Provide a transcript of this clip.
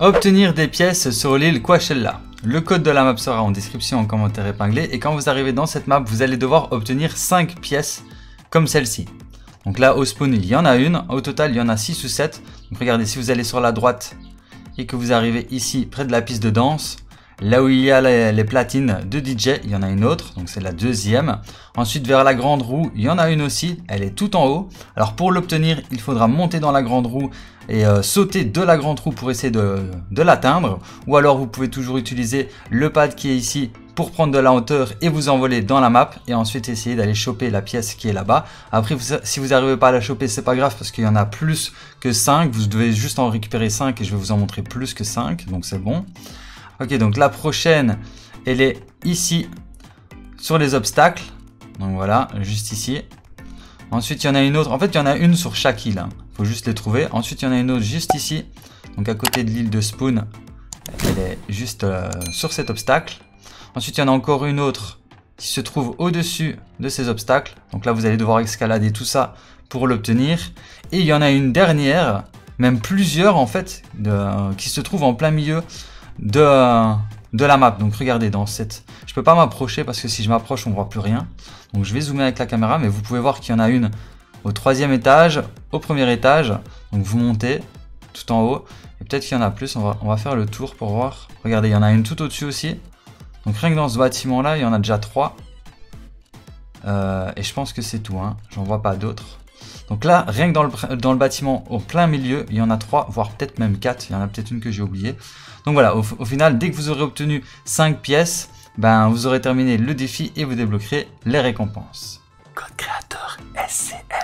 Obtenir des pièces sur l'île Coachella. Le code de la map sera en description en commentaire épinglé et quand vous arrivez dans cette map, vous allez devoir obtenir 5 pièces comme celle-ci. Donc là, au spawn, il y en a une. Au total, il y en a 6 ou 7. Donc regardez, si vous allez sur la droite et que vous arrivez ici, près de la piste de danse, là où il y a les platines de DJ, il y en a une autre, donc c'est la deuxième. Ensuite, vers la grande roue, il y en a une aussi, elle est tout en haut. Alors pour l'obtenir, il faudra monter dans la grande roue et sauter de la grande roue pour essayer de l'atteindre. Ou alors vous pouvez toujours utiliser le pad qui est ici pour prendre de la hauteur et vous envoler dans la map. Et ensuite essayer d'aller choper la pièce qui est là-bas. Après, si vous n'arrivez pas à la choper, c'est pas grave parce qu'il y en a plus que 5. Vous devez juste en récupérer 5 et je vais vous en montrer plus que 5, donc c'est bon. Ok, donc la prochaine, elle est ici, sur les obstacles. Donc voilà, juste ici. Ensuite, il y en a une autre. En fait, il y en a une sur chaque île. Il faut juste les trouver. Ensuite, il y en a une autre juste ici. Donc à côté de l'île de Spoon. Elle est juste sur cet obstacle. Ensuite, il y en a encore une autre qui se trouve au-dessus de ces obstacles. Donc là, vous allez devoir escalader tout ça pour l'obtenir. Et il y en a une dernière, même plusieurs en fait, qui se trouvent en plein milieu de la map. Donc regardez dans cette, je peux pas m'approcher parce que si je m'approche on voit plus rien, donc je vais zoomer avec la caméra, mais vous pouvez voir qu'il y en a une au 3e étage, au 1er étage, donc vous montez tout en haut et peut-être qu'il y en a plus. On va faire le tour pour voir. Regardez, il y en a une tout au-dessus aussi, donc rien que dans ce bâtiment là il y en a déjà 3 et je pense que c'est tout, hein. J'en vois pas d'autres. Donc là, rien que dans le bâtiment au plein milieu, il y en a 3, voire peut-être même 4. Il y en a peut-être une que j'ai oubliée. Donc voilà, au final, dès que vous aurez obtenu 5 pièces, ben, vous aurez terminé le défi et vous débloquerez les récompenses. Code créateur SCM.